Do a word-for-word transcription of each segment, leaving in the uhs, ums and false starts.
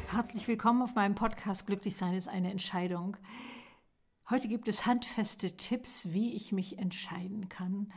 Herzlich willkommen auf meinem Podcast Glücklichsein ist eine Entscheidung. Heute gibt es handfeste Tipps, wie ich mich entscheiden kann.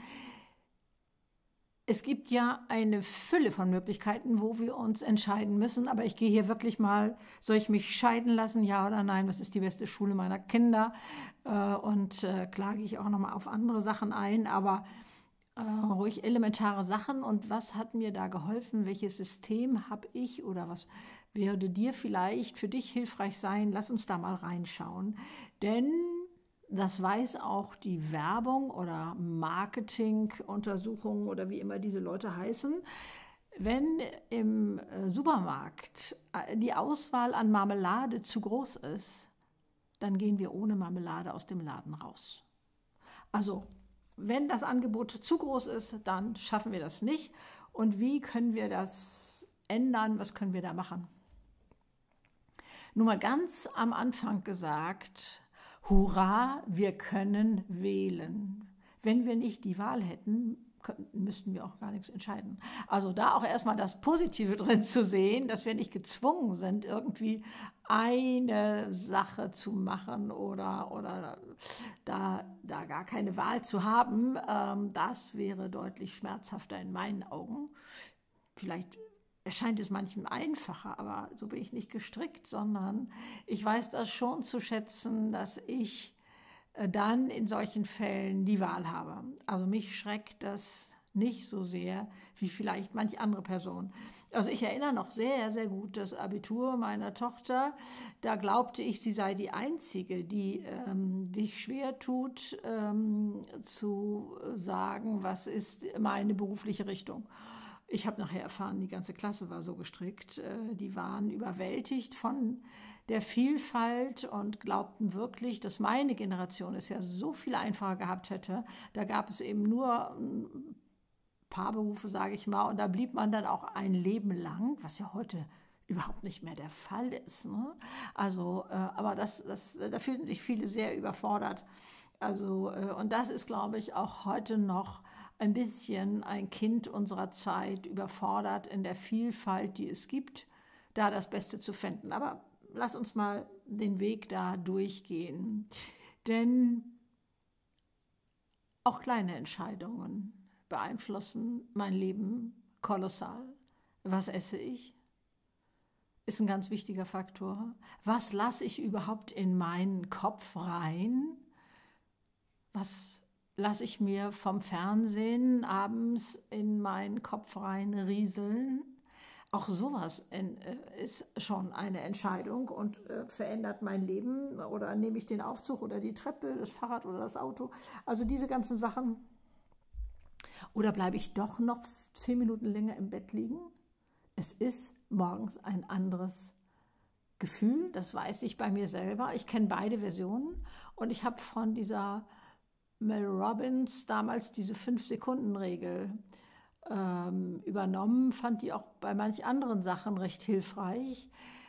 Es gibt ja eine Fülle von Möglichkeiten, wo wir uns entscheiden müssen, aber ich gehe hier wirklich mal, soll ich mich scheiden lassen, ja oder nein, was ist die beste Schule meiner Kinder? Und äh, klar gehe ich auch nochmal auf andere Sachen ein, aber äh, ruhig elementare Sachen. Und was hat mir da geholfen? Welches System habe ich oder was würde dir vielleicht für dich hilfreich sein? Lass uns da mal reinschauen, denn das weiß auch die Werbung oder Marketinguntersuchungen oder wie immer diese Leute heißen. Wenn im Supermarkt die Auswahl an Marmelade zu groß ist, dann gehen wir ohne Marmelade aus dem Laden raus. Also, wenn das Angebot zu groß ist, dann schaffen wir das nicht. Und wie können wir das ändern? Was können wir da machen? Nur mal ganz am Anfang gesagt, hurra, wir können wählen. Wenn wir nicht die Wahl hätten, könnten, müssten wir auch gar nichts entscheiden. Also da auch erstmal das Positive drin zu sehen, dass wir nicht gezwungen sind, irgendwie eine Sache zu machen oder, oder da, da gar keine Wahl zu haben, ähm, das wäre deutlich schmerzhafter in meinen Augen. Vielleicht erscheint es manchem einfacher, aber so bin ich nicht gestrickt, sondern ich weiß das schon zu schätzen, dass ich dann in solchen Fällen die Wahl habe. Also mich schreckt das nicht so sehr wie vielleicht manch andere Person. Also ich erinnere noch sehr, sehr gut das Abitur meiner Tochter. Da glaubte ich, sie sei die Einzige, die ähm, sich schwer tut, ähm, zu sagen, was ist meine berufliche Richtung. Ich habe nachher erfahren, die ganze Klasse war so gestrickt. Die waren überwältigt von der Vielfalt und glaubten wirklich, dass meine Generation es ja so viel einfacher gehabt hätte. Da gab es eben nur ein paar Berufe, sage ich mal, und da blieb man dann auch ein Leben lang, was ja heute überhaupt nicht mehr der Fall ist. Ne? Also, äh, aber das, das, da fühlten sich viele sehr überfordert. Also, äh, und das ist, glaube ich, auch heute noch ein bisschen ein Kind unserer Zeit, überfordert in der Vielfalt, die es gibt, da das Beste zu finden. Aber lass uns mal den Weg da durchgehen. Denn auch kleine Entscheidungen beeinflussen mein Leben kolossal. Was esse ich? Ist ein ganz wichtiger Faktor. Was lasse ich überhaupt in meinen Kopf rein? Was lasse ich mir vom Fernsehen abends in meinen Kopf rein rieseln? Auch sowas ist schon eine Entscheidung und verändert mein Leben. Oder nehme ich den Aufzug oder die Treppe, das Fahrrad oder das Auto? Also diese ganzen Sachen. Oder bleibe ich doch noch zehn Minuten länger im Bett liegen? Es ist morgens ein anderes Gefühl, das weiß ich bei mir selber. Ich kenne beide Versionen und ich habe von dieser Mel Robbins damals diese fünf-Sekunden-Regel ähm, übernommen, fand die auch bei manch anderen Sachen recht hilfreich.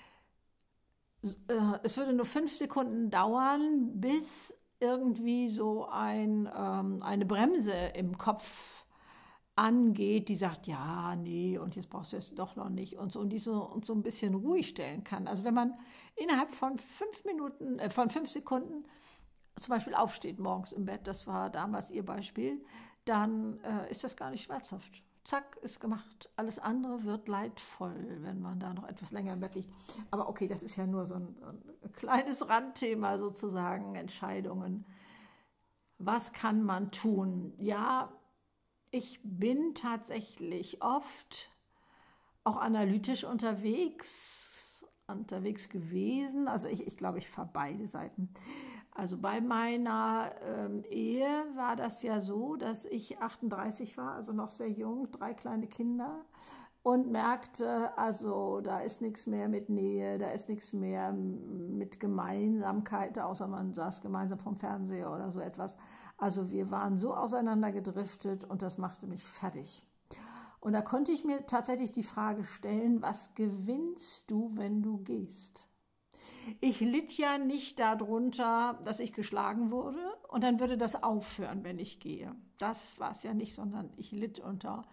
Äh, es würde nur fünf Sekunden dauern, bis irgendwie so ein, ähm, eine Bremse im Kopf angeht, die sagt, ja, nee, und jetzt brauchst du es doch noch nicht und so, und die so, uns so ein bisschen ruhig stellen kann. Also wenn man innerhalb von fünf Minuten, äh, von fünf Sekunden zum Beispiel aufsteht morgens im Bett, das war damals ihr Beispiel, dann äh, ist das gar nicht schmerzhaft. Zack, ist gemacht. Alles andere wird leidvoll, wenn man da noch etwas länger im Bett liegt. Aber okay, das ist ja nur so ein, ein kleines Randthema sozusagen, Entscheidungen. Was kann man tun? Ja, ich bin tatsächlich oft auch analytisch unterwegs, unterwegs gewesen. Also ich, ich glaube, ich fahre beide Seiten. Also bei meiner ähm, Ehe war das ja so, dass ich achtunddreißig war, also noch sehr jung, drei kleine Kinder und merkte, also da ist nichts mehr mit Nähe, da ist nichts mehr mit Gemeinsamkeit, außer man saß gemeinsam vom Fernseher oder so etwas. Also wir waren so auseinandergedriftet und das machte mich fertig. Und da konnte ich mir tatsächlich die Frage stellen, was gewinnst du, wenn du gehst? Ich litt ja nicht darunter, dass ich geschlagen wurde und dann würde das aufhören, wenn ich gehe. Das war es ja nicht, sondern ich litt unter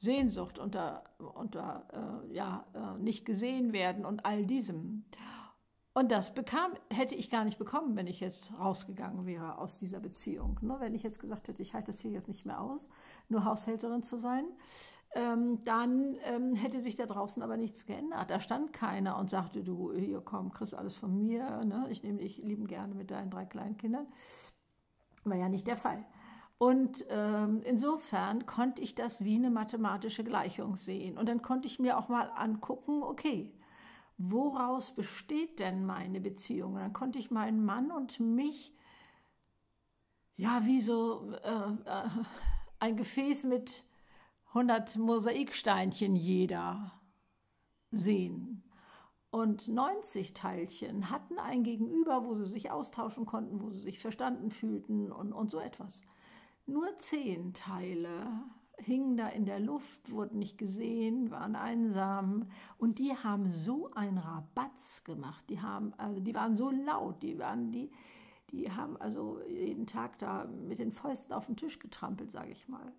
Sehnsucht, unter, unter äh, ja, äh, nicht gesehen werden und all diesem. Und das bekam, hätte ich gar nicht bekommen, wenn ich jetzt rausgegangen wäre aus dieser Beziehung. Ne? Wenn ich jetzt gesagt hätte, ich halte das hier jetzt nicht mehr aus, nur Haushälterin zu sein, ähm, dann ähm, hätte sich da draußen aber nichts geändert. Da stand keiner und sagte, du, hier komm, kriegst alles von mir, ne? Ich nehme dich lieben gerne mit deinen drei kleinen Kindern. War ja nicht der Fall. Und ähm, insofern konnte ich das wie eine mathematische Gleichung sehen. Und dann konnte ich mir auch mal angucken, okay, woraus besteht denn meine Beziehung? Und dann konnte ich meinen Mann und mich, ja, wie so äh, äh, ein Gefäß mit hundert Mosaiksteinchen jeder sehen. Und neunzig Teilchen hatten ein Gegenüber, wo sie sich austauschen konnten, wo sie sich verstanden fühlten und, und so etwas. Nur zehn Teile hingen da in der Luft, wurden nicht gesehen, waren einsam und die haben so einen Rabatz gemacht. Die haben, also die waren so laut, die waren die, die haben also jeden Tag da mit den Fäusten auf den Tisch getrampelt, sage ich mal.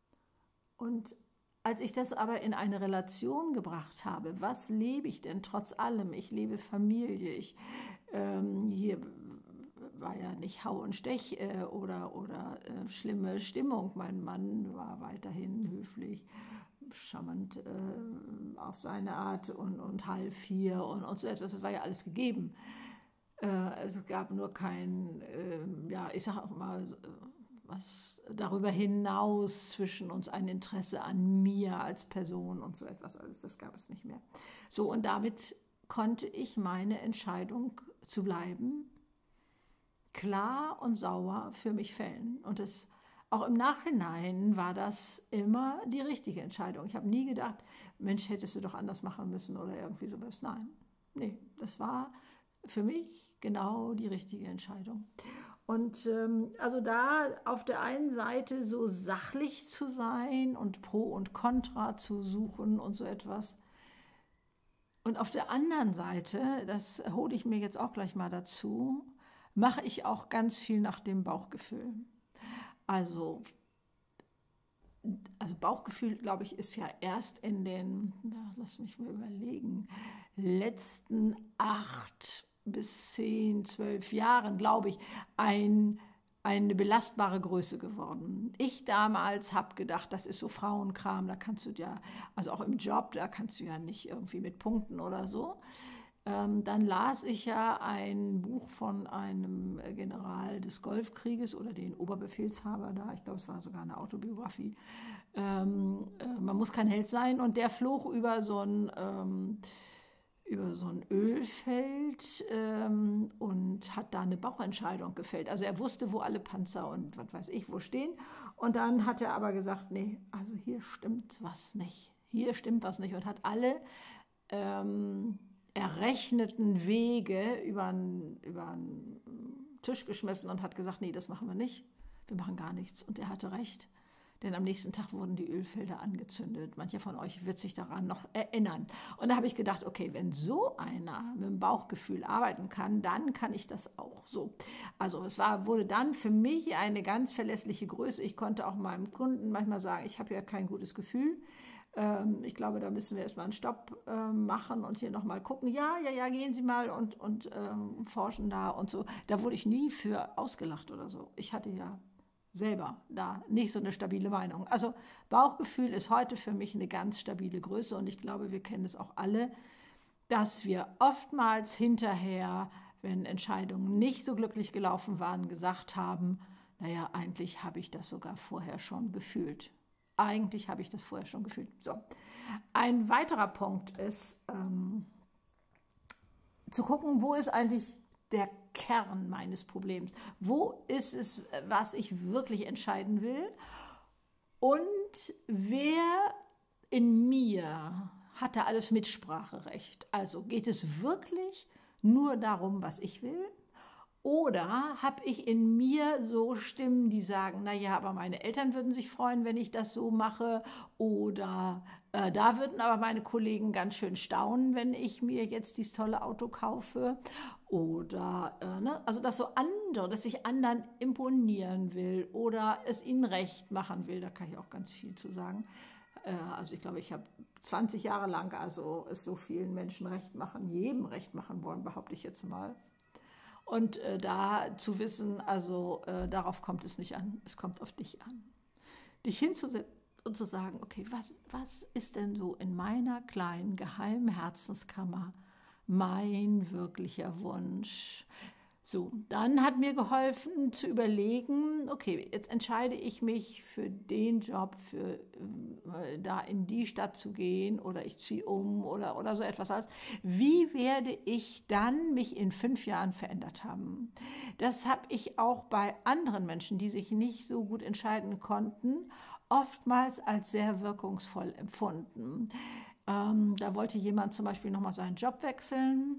Und als ich das aber in eine Relation gebracht habe, was lebe ich denn trotz allem? Ich lebe Familie, ich, ähm, hier war ja nicht Hau und Stech äh, oder, oder äh, schlimme Stimmung. Mein Mann war weiterhin höflich, charmant äh, auf seine Art und, und halb vier und, und so etwas. Das war ja alles gegeben. Äh, es gab nur kein, äh, ja, ich sage auch mal, was darüber hinaus zwischen uns, ein Interesse an mir als Person und so etwas alles, das gab es nicht mehr. So, und damit konnte ich meine Entscheidung zu bleiben klar und sauer für mich fällen. Und das, auch im Nachhinein war das immer die richtige Entscheidung. Ich habe nie gedacht, Mensch, hättest du doch anders machen müssen oder irgendwie sowas. Nein, nee, das war für mich genau die richtige Entscheidung. Und ähm, also da auf der einen Seite so sachlich zu sein und Pro und Contra zu suchen und so etwas. Und auf der anderen Seite, das hole ich mir jetzt auch gleich mal dazu, mache ich auch ganz viel nach dem Bauchgefühl. Also, also Bauchgefühl, glaube ich, ist ja erst in den, ja, lass mich mal überlegen, letzten acht bis zehn, zwölf Jahren, glaube ich, ein, eine belastbare Größe geworden. Ich damals habe gedacht, das ist so Frauenkram, da kannst du ja, also auch im Job, da kannst du ja nicht irgendwie mit Punkten oder so. Ähm, dann las ich ja ein Buch von einem General des Golfkrieges oder den Oberbefehlshaber da, ich glaube, es war sogar eine Autobiografie. Ähm, äh, man muss kein Held sein und der flog über so ein ähm, über so ein Ölfeld ähm, und hat da eine Bauchentscheidung gefällt. Also er wusste, wo alle Panzer und was weiß ich wo stehen. Und dann hat er aber gesagt, nee, also hier stimmt was nicht. Hier stimmt was nicht und hat alle ähm, errechneten Wege über den Tisch geschmissen und hat gesagt, nee, das machen wir nicht. Wir machen gar nichts. Und er hatte recht. Denn am nächsten Tag wurden die Ölfelder angezündet. Mancher von euch wird sich daran noch erinnern. Und da habe ich gedacht, okay, wenn so einer mit dem Bauchgefühl arbeiten kann, dann kann ich das auch so. Also es war, wurde dann für mich eine ganz verlässliche Größe. Ich konnte auch meinem Kunden manchmal sagen, ich habe ja kein gutes Gefühl. Ähm, ich glaube, da müssen wir erstmal einen Stopp äh, machen und hier nochmal gucken. Ja, ja, ja, gehen Sie mal und, und ähm, forschen da und so. Da wurde ich nie für ausgelacht oder so. Ich hatte ja selber da nicht so eine stabile Meinung. Also Bauchgefühl ist heute für mich eine ganz stabile Größe und ich glaube, wir kennen es auch alle, dass wir oftmals hinterher, wenn Entscheidungen nicht so glücklich gelaufen waren, gesagt haben, naja, eigentlich habe ich das sogar vorher schon gefühlt. Eigentlich habe ich das vorher schon gefühlt. So. Ein weiterer Punkt ist, ähm, zu gucken, wo ist eigentlich der Kern meines Problems? Wo ist es, was ich wirklich entscheiden will? Und wer in mir hat da alles Mitspracherecht? Also geht es wirklich nur darum, was ich will? Oder habe ich in mir so Stimmen, die sagen, naja, aber meine Eltern würden sich freuen, wenn ich das so mache. Oder äh, da würden aber meine Kollegen ganz schön staunen, wenn ich mir jetzt dieses tolle Auto kaufe. Oder, äh, ne? Also dass so andere, dass ich anderen imponieren will oder es ihnen recht machen will, da kann ich auch ganz viel zu sagen. Äh, also ich glaube, ich habe zwanzig Jahre lang also es so vielen Menschen recht machen, jedem recht machen wollen, behaupte ich jetzt mal. Und äh, da zu wissen, also äh, darauf kommt es nicht an, es kommt auf dich an. Dich hinzusetzen und zu sagen, okay, was, was ist denn so in meiner kleinen geheimen Herzenskammer mein wirklicher Wunsch? So, dann hat mir geholfen zu überlegen, okay, jetzt entscheide ich mich für den Job, für äh, da in die Stadt zu gehen oder ich ziehe um oder, oder so etwas. Wie werde ich dann mich in fünf Jahren verändert haben? Das habe ich auch bei anderen Menschen, die sich nicht so gut entscheiden konnten, oftmals als sehr wirkungsvoll empfunden. Ähm, da wollte jemand zum Beispiel nochmal seinen Job wechseln,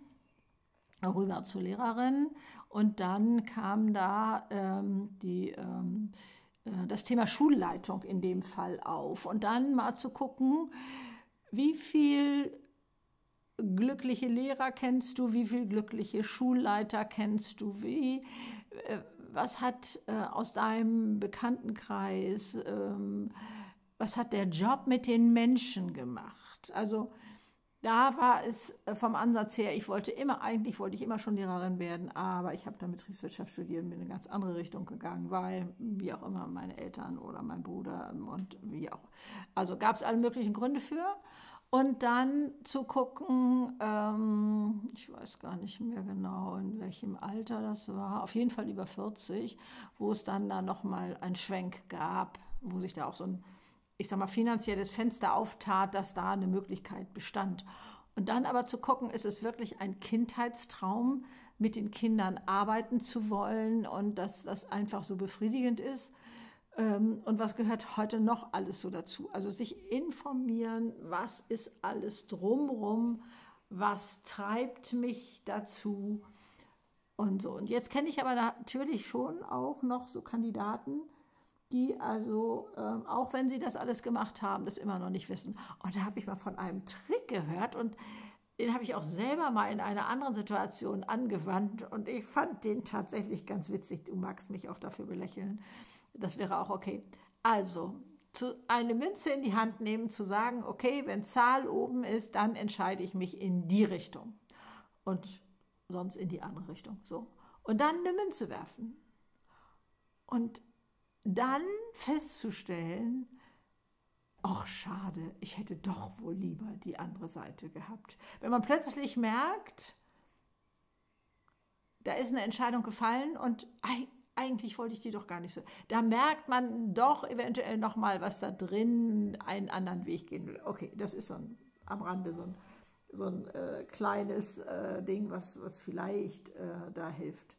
rüber zur Lehrerin, und dann kam da ähm, die, ähm, äh, das Thema Schulleitung in dem Fall auf. Und dann mal zu gucken, wie viel glückliche Lehrer kennst du, wie viel glückliche Schulleiter kennst du, wie, äh, was hat äh, aus deinem Bekanntenkreis, ähm, was hat der Job mit den Menschen gemacht? Also da war es vom Ansatz her, ich wollte immer, eigentlich wollte ich immer schon Lehrerin werden, aber ich habe dann Betriebswirtschaft studiert und bin in eine ganz andere Richtung gegangen, weil, wie auch immer, meine Eltern oder mein Bruder und wie auch. Also gab es alle möglichen Gründe für. Und dann zu gucken, ähm, ich weiß gar nicht mehr genau, in welchem Alter das war, auf jeden Fall über vierzig, wo es dann da nochmal einen Schwenk gab, wo sich da auch so ein, ich sag mal, finanzielles Fenster auftat, dass da eine Möglichkeit bestand. Und dann aber zu gucken, ist es wirklich ein Kindheitstraum, mit den Kindern arbeiten zu wollen und dass das einfach so befriedigend ist. Und was gehört heute noch alles so dazu? Also sich informieren, was ist alles drumrum, was treibt mich dazu und so. Und jetzt kenne ich aber natürlich schon auch noch so Kandidaten, die also, ähm, auch wenn sie das alles gemacht haben, das immer noch nicht wissen. Und da habe ich mal von einem Trick gehört und den habe ich auch selber mal in einer anderen Situation angewandt und ich fand den tatsächlich ganz witzig. Du magst mich auch dafür belächeln. Das wäre auch okay. Also, zu, eine Münze in die Hand nehmen, zu sagen, okay, wenn Zahl oben ist, dann entscheide ich mich in die Richtung und sonst in die andere Richtung. So. Und dann eine Münze werfen. Und dann festzustellen, ach schade, ich hätte doch wohl lieber die andere Seite gehabt. Wenn man plötzlich merkt, da ist eine Entscheidung gefallen und eigentlich wollte ich die doch gar nicht so. Da merkt man doch eventuell nochmal, was da drin einen anderen Weg gehen will. Okay, das ist so ein, am Rande so ein, so ein äh, kleines äh, Ding, was, was vielleicht äh, da hilft.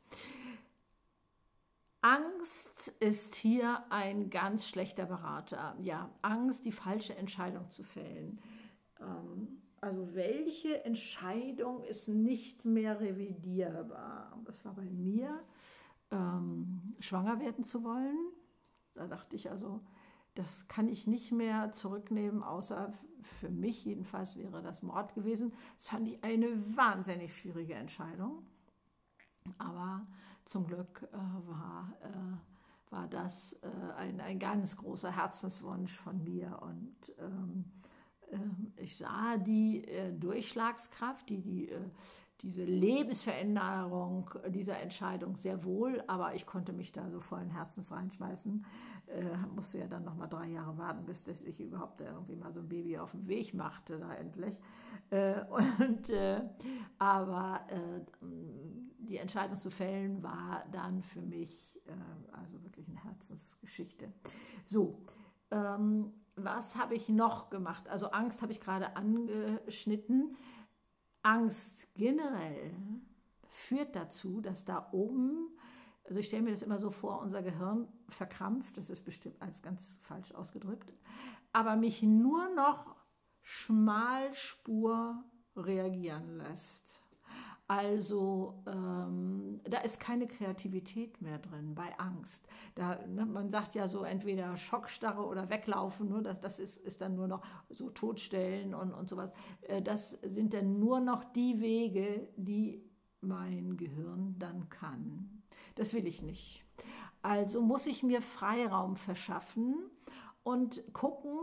Angst ist hier ein ganz schlechter Berater. Ja, Angst, die falsche Entscheidung zu fällen. Ähm, also welche Entscheidung ist nicht mehr revidierbar? Das war bei mir, ähm, schwanger werden zu wollen. Da dachte ich also, das kann ich nicht mehr zurücknehmen, außer für mich jedenfalls wäre das Mord gewesen. Das fand ich eine wahnsinnig schwierige Entscheidung. Aber zum Glück äh, war, äh, war das äh, ein, ein ganz großer Herzenswunsch von mir. Und ähm, äh, ich sah die äh, Durchschlagskraft, die, die, äh, diese Lebensveränderung dieser Entscheidung sehr wohl, aber ich konnte mich da so vollen Herzens reinschmeißen. Äh, musste ja dann noch mal drei Jahre warten, bis ich überhaupt irgendwie mal so ein Baby auf den Weg machte, da endlich. Äh, und, äh, aber äh, die Entscheidung zu fällen war dann für mich äh, also wirklich eine Herzensgeschichte. So, ähm, was habe ich noch gemacht? Also Angst habe ich gerade angeschnitten. Angst generell führt dazu, dass da oben, also ich stelle mir das immer so vor, unser Gehirn verkrampft, das ist bestimmt als ganz falsch ausgedrückt, aber mich nur noch Schmalspur reagieren lässt. Also ähm, da ist keine Kreativität mehr drin bei Angst. Da, ne, man sagt ja so entweder Schockstarre oder weglaufen, nur das, das ist, ist dann nur noch so Totstellen und, und sowas. Äh, das sind dann nur noch die Wege, die mein Gehirn dann kann. Das will ich nicht. Also muss ich mir Freiraum verschaffen und gucken,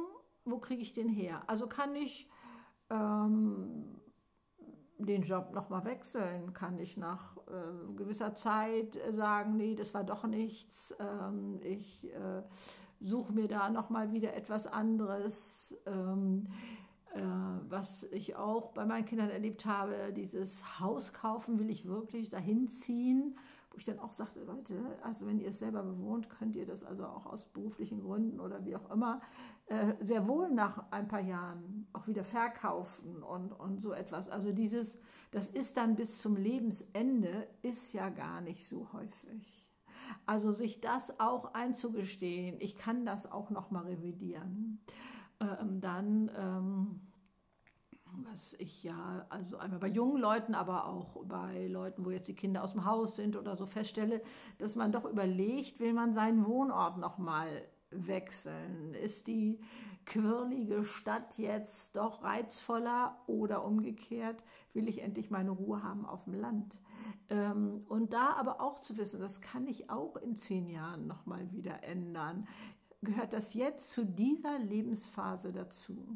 wo kriege ich den her? Also kann ich ähm, den Job nochmal wechseln? Kann ich nach äh, gewisser Zeit sagen, nee, das war doch nichts, ähm, ich äh, suche mir da nochmal wieder etwas anderes, ähm, äh, was ich auch bei meinen Kindern erlebt habe, dieses Haus kaufen, will ich wirklich dahin ziehen, wo ich dann auch sagte, Leute, also wenn ihr es selber bewohnt, könnt ihr das also auch aus beruflichen Gründen oder wie auch immer äh, sehr wohl nach ein paar Jahren auch wieder verkaufen und, und so etwas. Also dieses, das ist dann bis zum Lebensende, ist ja gar nicht so häufig. Also sich das auch einzugestehen, ich kann das auch noch mal revidieren, ähm, dann, ähm, was ich ja, also einmal bei jungen Leuten, aber auch bei Leuten, wo jetzt die Kinder aus dem Haus sind oder so, feststelle, dass man doch überlegt, will man seinen Wohnort noch mal wechseln? Ist die quirlige Stadt jetzt doch reizvoller oder umgekehrt, will ich endlich meine Ruhe haben auf dem Land? Ähm, und da aber auch zu wissen, das kann ich auch in zehn Jahren nochmal wieder ändern. Gehört das jetzt zu dieser Lebensphase dazu?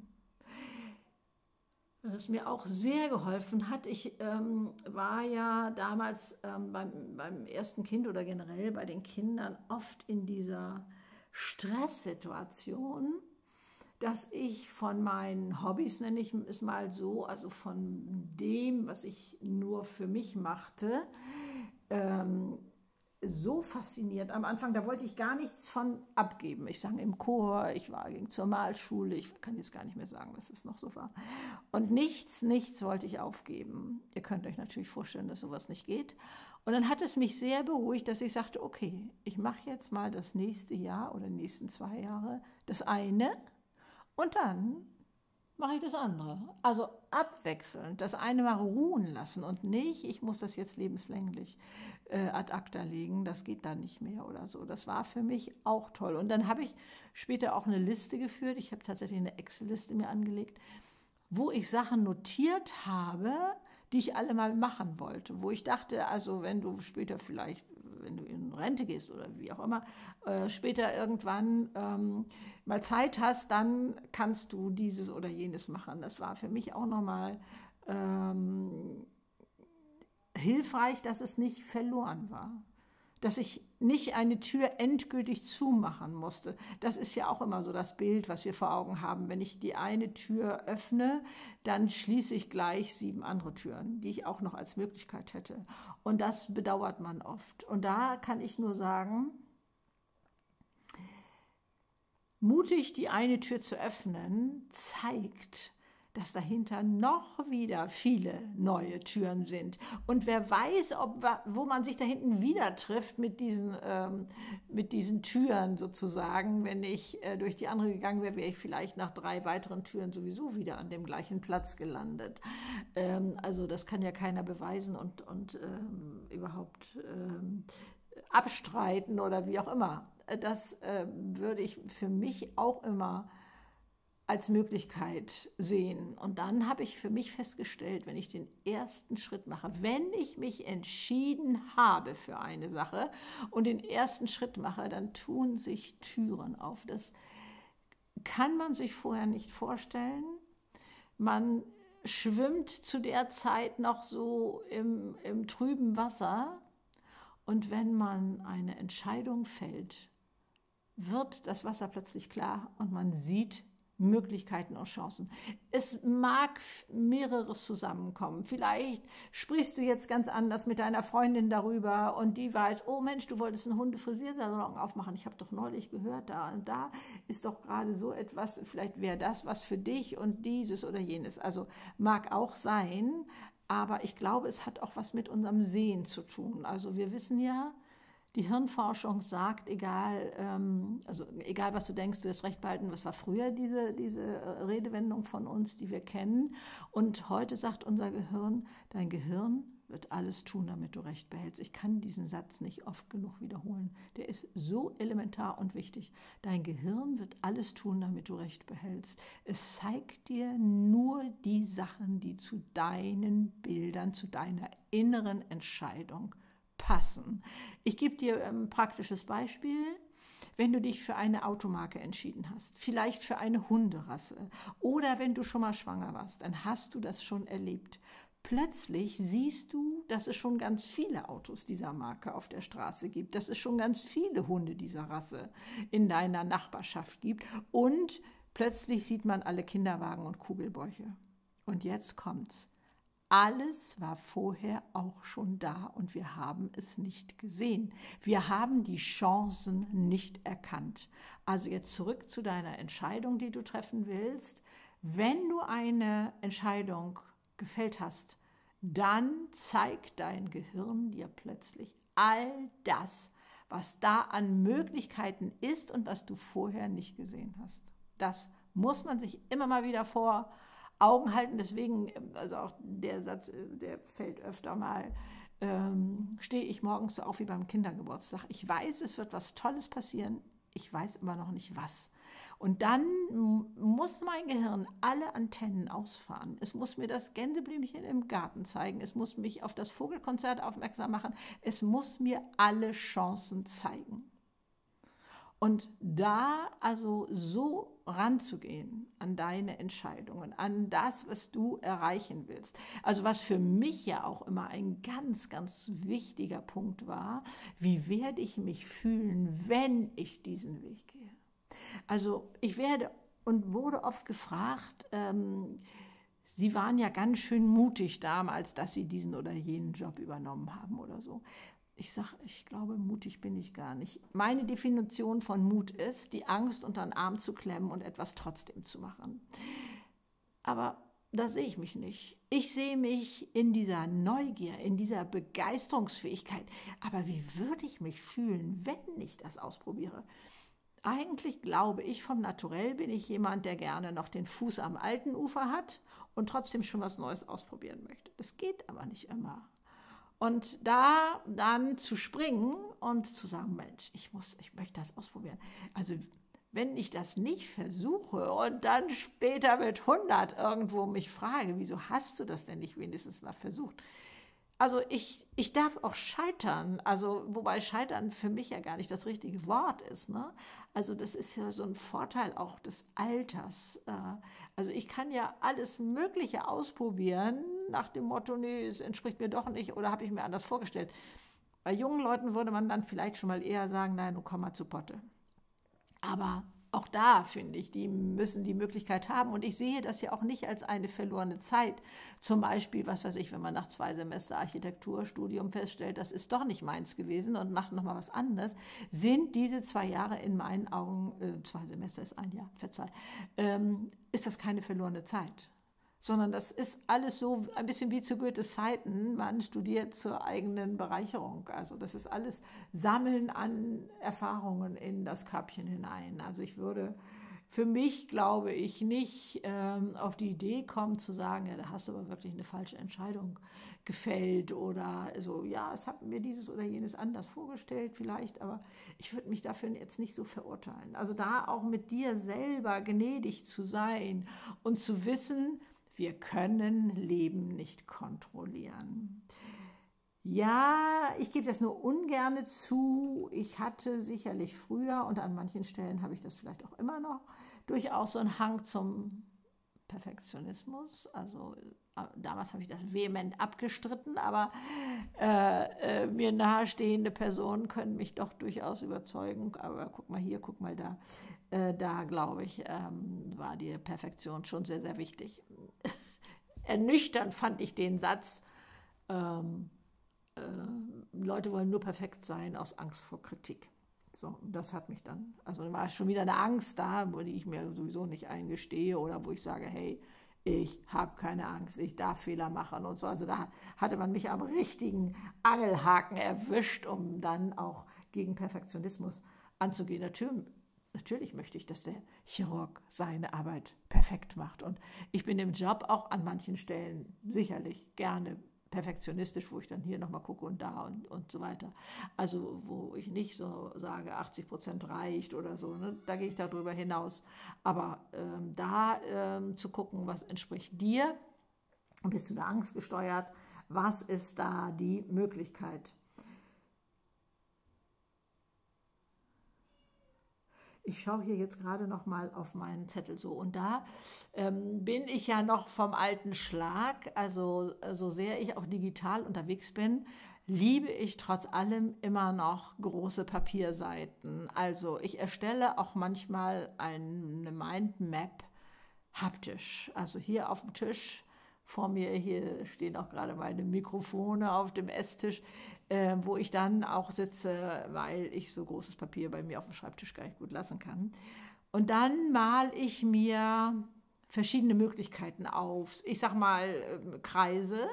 Was mir auch sehr geholfen hat, ich ähm, war ja damals ähm, beim, beim ersten Kind oder generell bei den Kindern oft in dieser Stresssituation, dass ich von meinen Hobbys, nenne ich es mal so, also von dem, was ich nur für mich machte, ähm, so fasziniert am Anfang, da wollte ich gar nichts von abgeben. Ich sang im Chor, ich war ging zur Malschule, ich kann jetzt gar nicht mehr sagen, was es noch so war. Und nichts, nichts wollte ich aufgeben. Ihr könnt euch natürlich vorstellen, dass sowas nicht geht. Und dann hat es mich sehr beruhigt, dass ich sagte, okay, ich mache jetzt mal das nächste Jahr oder die nächsten zwei Jahre das eine und dann mache ich das andere. Also abwechselnd, das eine mal ruhen lassen und nicht, ich muss das jetzt lebenslänglich äh, ad acta legen, das geht dann nicht mehr oder so. Das war für mich auch toll. Und dann habe ich später auch eine Liste geführt, ich habe tatsächlich eine Excel-Liste mir angelegt, wo ich Sachen notiert habe, die ich alle mal machen wollte, wo ich dachte, also wenn du später vielleicht, wenn du in Rente gehst oder wie auch immer, äh, später irgendwann ähm, mal Zeit hast, dann kannst du dieses oder jenes machen. Das war für mich auch nochmal ähm, hilfreich, dass es nicht verloren war. Dass ich nicht eine Tür endgültig zumachen musste. Das ist ja auch immer so das Bild, was wir vor Augen haben. Wenn ich die eine Tür öffne, dann schließe ich gleich sieben andere Türen, die ich auch noch als Möglichkeit hätte. Und das bedauert man oft. Und da kann ich nur sagen, mutig die eine Tür zu öffnen, zeigt, dass dahinter noch wieder viele neue Türen sind. Und wer weiß, ob, wo man sich da hinten wieder trifft mit diesen, ähm, mit diesen Türen sozusagen. Wenn ich äh, durch die andere gegangen wäre, wäre ich vielleicht nach drei weiteren Türen sowieso wieder an dem gleichen Platz gelandet. Ähm, also das kann ja keiner beweisen und, und ähm, überhaupt ähm, abstreiten oder wie auch immer. Das äh, würde ich für mich auch immer als Möglichkeit sehen. Und dann habe ich für mich festgestellt, wenn ich den ersten Schritt mache, wenn ich mich entschieden habe für eine Sache und den ersten Schritt mache, dann tun sich Türen auf. Das kann man sich vorher nicht vorstellen. Man schwimmt zu der Zeit noch so im, im trüben Wasser. Und wenn man eine Entscheidung fällt, wird das Wasser plötzlich klar und man sieht Möglichkeiten und Chancen. Es mag mehreres zusammenkommen. Vielleicht sprichst du jetzt ganz anders mit deiner Freundin darüber und die weiß, oh Mensch, du wolltest einen Hundefrisiersalon aufmachen. Ich habe doch neulich gehört, da und da ist doch gerade so etwas, vielleicht wäre das was für dich und dieses oder jenes. Also mag auch sein, aber ich glaube, es hat auch was mit unserem Sehen zu tun. Also wir wissen ja, die Hirnforschung sagt, egal, ähm, also egal was du denkst, du hast recht behalten, was war früher diese, diese Redewendung von uns, die wir kennen. Und heute sagt unser Gehirn, dein Gehirn wird alles tun, damit du recht behältst. Ich kann diesen Satz nicht oft genug wiederholen. Der ist so elementar und wichtig. Dein Gehirn wird alles tun, damit du recht behältst. Es zeigt dir nur die Sachen, die zu deinen Bildern, zu deiner inneren Entscheidung passen. Ich gebe dir ein praktisches Beispiel. wenn du dich für eine Automarke entschieden hast, vielleicht für eine Hunderasse oder wenn du schon mal schwanger warst, dann hast du das schon erlebt. Plötzlich siehst du, dass es schon ganz viele Autos dieser Marke auf der Straße gibt, dass es schon ganz viele Hunde dieser Rasse in deiner Nachbarschaft gibt und plötzlich sieht man alle Kinderwagen und Kugelbäuche. Und jetzt kommt's. Alles war vorher auch schon da und wir haben es nicht gesehen. Wir haben die Chancen nicht erkannt. Also jetzt zurück zu deiner Entscheidung, die du treffen willst. Wenn du eine Entscheidung gefällt hast, dann zeigt dein Gehirn dir plötzlich all das, was da an Möglichkeiten ist und was du vorher nicht gesehen hast. Das muss man sich immer mal wieder vor Augen halten, deswegen, also auch der Satz, der fällt öfter mal, ähm, stehe ich morgens so auf wie beim Kindergeburtstag. Ich weiß, es wird was Tolles passieren, ich weiß aber noch nicht was. Und dann muss mein Gehirn alle Antennen ausfahren. Es muss mir das Gänseblümchen im Garten zeigen, es muss mich auf das Vogelkonzert aufmerksam machen, es muss mir alle Chancen zeigen. Und da also so ranzugehen an deine Entscheidungen, an das, was du erreichen willst. Also was für mich ja auch immer ein ganz, ganz wichtiger Punkt war, wie werde ich mich fühlen, wenn ich diesen Weg gehe? Also ich werde und wurde oft gefragt, ähm, Sie waren ja ganz schön mutig damals, dass Sie diesen oder jenen Job übernommen haben oder so. Ich sage, ich glaube, mutig bin ich gar nicht. Meine Definition von Mut ist, die Angst unter den Arm zu klemmen und etwas trotzdem zu machen. Aber da sehe ich mich nicht. Ich sehe mich in dieser Neugier, in dieser Begeisterungsfähigkeit. Aber wie würde ich mich fühlen, wenn ich das ausprobiere? Eigentlich glaube ich, vom Naturell bin ich jemand, der gerne noch den Fuß am alten Ufer hat und trotzdem schon was Neues ausprobieren möchte. Das geht aber nicht immer. Und da dann zu springen und zu sagen, Mensch, ich muss, ich möchte das ausprobieren. Also wenn ich das nicht versuche und dann später mit hundert irgendwo mich frage, wieso hast du das denn nicht wenigstens mal versucht? Also ich, ich darf auch scheitern, also wobei scheitern für mich ja gar nicht das richtige Wort ist, ne? Also das ist ja so ein Vorteil auch des Alters. Also ich kann ja alles Mögliche ausprobieren nach dem Motto, nee, es entspricht mir doch nicht oder habe ich mir anders vorgestellt. Bei jungen Leuten würde man dann vielleicht schon mal eher sagen, nein, du komm mal zu Potte. Aber auch da, finde ich, die müssen die Möglichkeit haben. Und ich sehe das ja auch nicht als eine verlorene Zeit. Zum Beispiel, was weiß ich, wenn man nach zwei Semester Architekturstudium feststellt, das ist doch nicht meins gewesen und macht nochmal was anderes, sind diese zwei Jahre in meinen Augen, äh, zwei Semester ist ein Jahr, verzeih, ähm, ist das keine verlorene Zeit. Sondern das ist alles so ein bisschen wie zu Goethes Zeiten, man studiert zur eigenen Bereicherung. Also das ist alles Sammeln an Erfahrungen in das Körbchen hinein. Also ich würde für mich, glaube ich, nicht ähm, auf die Idee kommen zu sagen, ja, da hast du aber wirklich eine falsche Entscheidung gefällt oder so, ja, es hat mir dieses oder jenes anders vorgestellt vielleicht, aber ich würde mich dafür jetzt nicht so verurteilen. Also da auch mit dir selber gnädig zu sein und zu wissen, wir können Leben nicht kontrollieren. Ja, ich gebe das nur ungerne zu. Ich hatte sicherlich früher und an manchen Stellen habe ich das vielleicht auch immer noch, durchaus so einen Hang zum Perfektionismus. Also äh, damals habe ich das vehement abgestritten, aber äh, äh, mir nahestehende Personen können mich doch durchaus überzeugen. Aber guck mal hier, guck mal da. Äh, da, glaube ich, ähm, war die Perfektion schon sehr, sehr wichtig. Ernüchternd fand ich den Satz, ähm, äh, Leute wollen nur perfekt sein aus Angst vor Kritik. So, das hat mich dann, also da war schon wieder eine Angst da, wo ich mir sowieso nicht eingestehe oder wo ich sage, hey, ich habe keine Angst, ich darf Fehler machen und so. Also da hatte man mich am richtigen Angelhaken erwischt, um dann auch gegen Perfektionismus anzugehen. Natürlich, natürlich möchte ich, dass der Chirurg seine Arbeit perfekt macht. Und ich bin im Job auch an manchen Stellen sicherlich gerne perfektionistisch, wo ich dann hier nochmal gucke und da und, und so weiter. Also wo ich nicht so sage, achtzig Prozent reicht oder so, ne? Da gehe ich darüber hinaus. Aber ähm, da ähm, zu gucken, was entspricht dir, bist du da angstgesteuert, was ist da die Möglichkeit? Ich schaue hier jetzt gerade noch mal auf meinen Zettel so und da ähm, bin ich ja noch vom alten Schlag, also so sehr ich auch digital unterwegs bin, liebe ich trotz allem immer noch große Papierseiten. Also ich erstelle auch manchmal eine Mindmap haptisch. Also hier auf dem Tisch vor mir, hier stehen auch gerade meine Mikrofone auf dem Esstisch, äh, wo ich dann auch sitze, weil ich so großes Papier bei mir auf dem Schreibtisch gar nicht gut lassen kann. Und dann mal ich mir verschiedene Möglichkeiten auf. Ich sag mal äh, Kreise.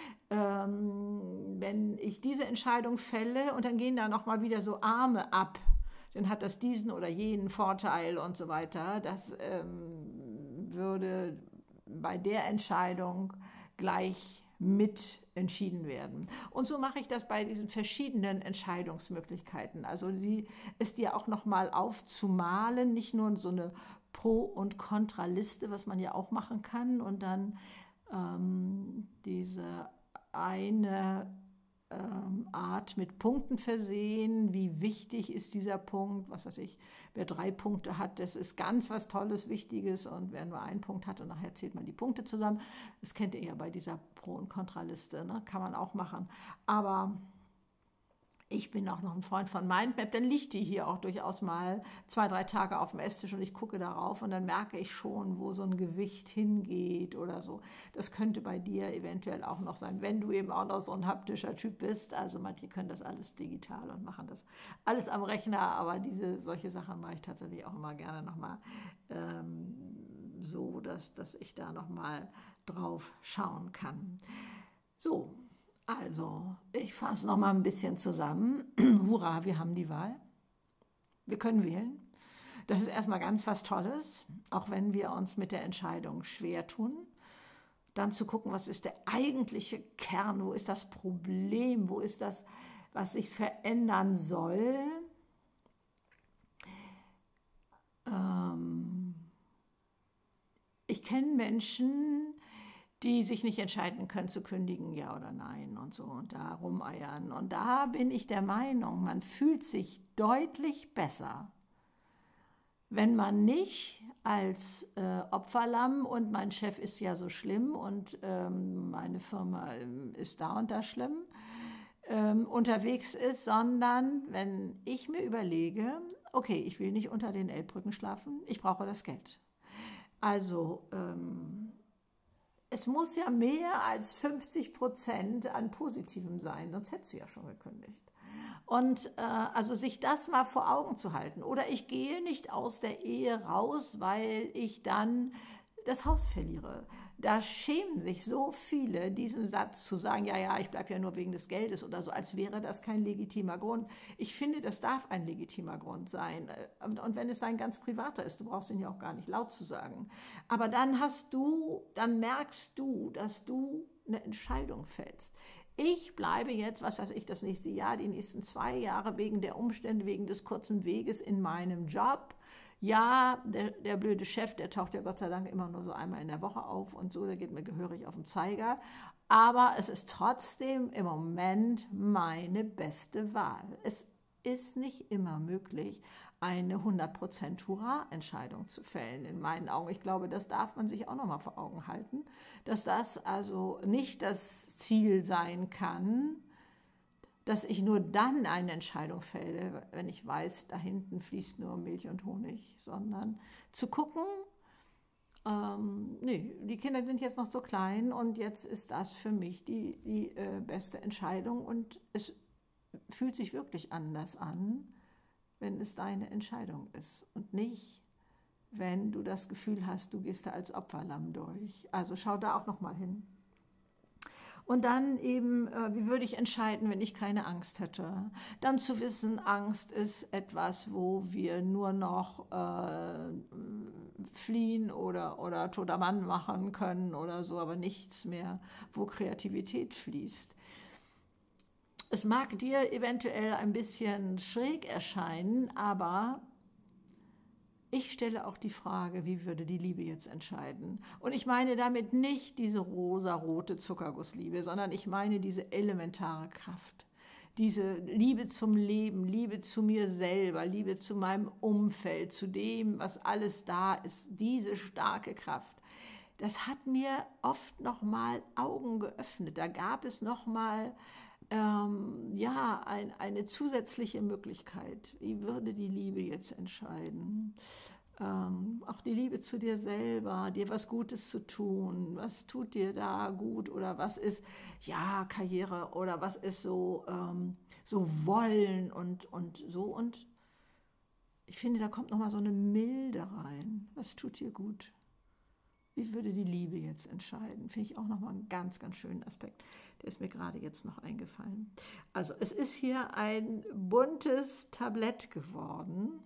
Ähm, wenn ich diese Entscheidung fälle und dann gehen da noch mal wieder so Arme ab, dann hat das diesen oder jenen Vorteil und so weiter. Das ähm, würde bei der Entscheidung gleich mit entschieden werden. Und so mache ich das bei diesen verschiedenen Entscheidungsmöglichkeiten. Also die, es dir auch noch mal aufzumalen, nicht nur so eine Pro- und Kontraliste, was man ja auch machen kann, und dann ähm, diese eine ähm, Art mit Punkten versehen. Wie wichtig ist dieser Punkt? Was weiß ich, wer drei Punkte hat, das ist ganz was Tolles, Wichtiges, und wer nur einen Punkt hat und nachher zählt man die Punkte zusammen. Das kennt ihr ja bei dieser Pro- und Kontraliste, ne? Kann man auch machen. Aber ich bin auch noch ein Freund von Mindmap, dann liegt die hier auch durchaus mal zwei, drei Tage auf dem Esstisch und ich gucke darauf und dann merke ich schon, wo so ein Gewicht hingeht oder so. Das könnte bei dir eventuell auch noch sein, wenn du eben auch noch so ein haptischer Typ bist. Also manche können das alles digital und machen das alles am Rechner, aber diese solche Sachen mache ich tatsächlich auch immer gerne nochmal ähm, so, dass, dass ich da nochmal drauf schauen kann. So. Also, ich fasse noch mal ein bisschen zusammen. Hurra, wir haben die Wahl. Wir können wählen. Das ist erstmal ganz was Tolles, auch wenn wir uns mit der Entscheidung schwer tun. Dann zu gucken, was ist der eigentliche Kern, wo ist das Problem, wo ist das, was sich verändern soll. Ähm ich kenne Menschen, die sich nicht entscheiden können zu kündigen, ja oder nein und so und da rumeiern. Und da bin ich der Meinung, man fühlt sich deutlich besser, wenn man nicht als äh, Opferlamm und mein Chef ist ja so schlimm und ähm, meine Firma ähm, ist da und da schlimm, ähm, unterwegs ist, sondern wenn ich mir überlege, okay, ich will nicht unter den Elbbrücken schlafen, ich brauche das Geld. Also, ähm, es muss ja mehr als fünfzig Prozent an Positivem sein, sonst hättest du ja schon gekündigt. Und äh, also sich das mal vor Augen zu halten. Oder ich gehe nicht aus der Ehe raus, weil ich dann das Haus verliere. Da schämen sich so viele, diesen Satz zu sagen, ja, ja, ich bleibe ja nur wegen des Geldes oder so, als wäre das kein legitimer Grund. Ich finde, das darf ein legitimer Grund sein. Und wenn es ein ganz privater ist, du brauchst ihn ja auch gar nicht laut zu sagen. Aber dann hast du, dann merkst du, dass du eine Entscheidung fällst. Ich bleibe jetzt, was weiß ich, das nächste Jahr, die nächsten zwei Jahre wegen der Umstände, wegen des kurzen Weges in meinem Job. Ja, der, der blöde Chef, der taucht ja Gott sei Dank immer nur so einmal in der Woche auf und so, der geht mir gehörig auf den Zeiger. Aber es ist trotzdem im Moment meine beste Wahl. Es ist nicht immer möglich, eine hundert Prozent Hurra-Entscheidung zu fällen, in meinen Augen. Ich glaube, das darf man sich auch noch mal vor Augen halten, dass das also nicht das Ziel sein kann, dass ich nur dann eine Entscheidung fälle, wenn ich weiß, da hinten fließt nur Milch und Honig, sondern zu gucken, ähm, nee, die Kinder sind jetzt noch so klein und jetzt ist das für mich die, die äh, beste Entscheidung und es fühlt sich wirklich anders an, wenn es deine Entscheidung ist und nicht, wenn du das Gefühl hast, du gehst da als Opferlamm durch. Also schau da auch noch mal hin. Und dann eben, äh, wie würde ich entscheiden, wenn ich keine Angst hätte? Dann zu wissen, Angst ist etwas, wo wir nur noch äh, fliehen oder, oder toter Mann machen können oder so, aber nichts mehr, wo Kreativität fließt. Es mag dir eventuell ein bisschen schräg erscheinen, aber ich stelle auch die Frage, wie würde die Liebe jetzt entscheiden? Und ich meine damit nicht diese rosa-rote Zuckergussliebe, sondern ich meine diese elementare Kraft, diese Liebe zum Leben, Liebe zu mir selber, Liebe zu meinem Umfeld, zu dem, was alles da ist, diese starke Kraft. Das hat mir oft nochmal Augen geöffnet. Da gab es nochmal ähm, ja, ein, eine zusätzliche Möglichkeit. Wie würde die Liebe jetzt entscheiden? Ähm, auch die Liebe zu dir selber, dir was Gutes zu tun. Was tut dir da gut oder was ist, ja, Karriere oder was ist so, ähm, so Wollen und, und so. Und ich finde, da kommt nochmal so eine Milde rein. Was tut dir gut? Wie würde die Liebe jetzt entscheiden? Finde ich auch nochmal einen ganz, ganz schönen Aspekt. Der ist mir gerade jetzt noch eingefallen. Also es ist hier ein buntes Tablett geworden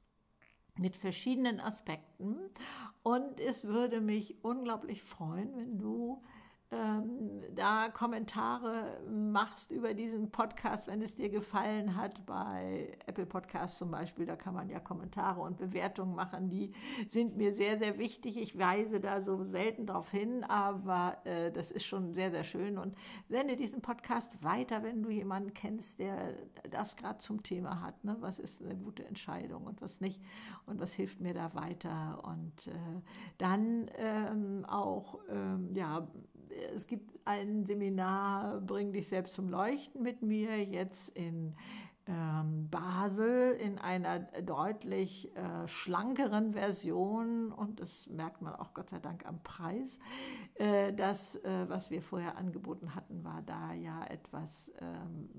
mit verschiedenen Aspekten. Und es würde mich unglaublich freuen, wenn du ähm, da Kommentare machst über diesen Podcast, wenn es dir gefallen hat, bei Apple Podcasts zum Beispiel, da kann man ja Kommentare und Bewertungen machen, die sind mir sehr, sehr wichtig. Ich weise da so selten darauf hin, aber äh, das ist schon sehr, sehr schön und sende diesen Podcast weiter, wenn du jemanden kennst, der das gerade zum Thema hat, ne? Was ist eine gute Entscheidung und was nicht und was hilft mir da weiter und äh, dann ähm, auch, ähm, ja, es gibt ein Seminar, Bring dich selbst zum Leuchten mit mir, jetzt in ähm, Basel in einer deutlich äh, schlankeren Version und das merkt man auch Gott sei Dank am Preis. Äh, das, äh, was wir vorher angeboten hatten, war da ja etwas ähm,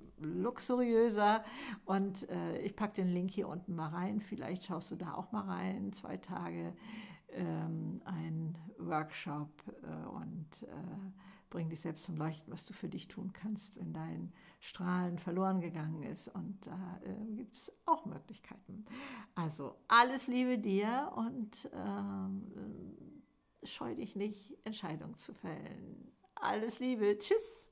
luxuriöser und äh, ich packe den Link hier unten mal rein, vielleicht schaust du da auch mal rein, zwei Tage ähm, ein Workshop äh, und äh, bring dich selbst zum Leuchten, was du für dich tun kannst, wenn dein Strahlen verloren gegangen ist. Und da äh, gibt es auch Möglichkeiten. Also alles Liebe dir und ähm, scheu dich nicht, Entscheidungen zu fällen. Alles Liebe. Tschüss.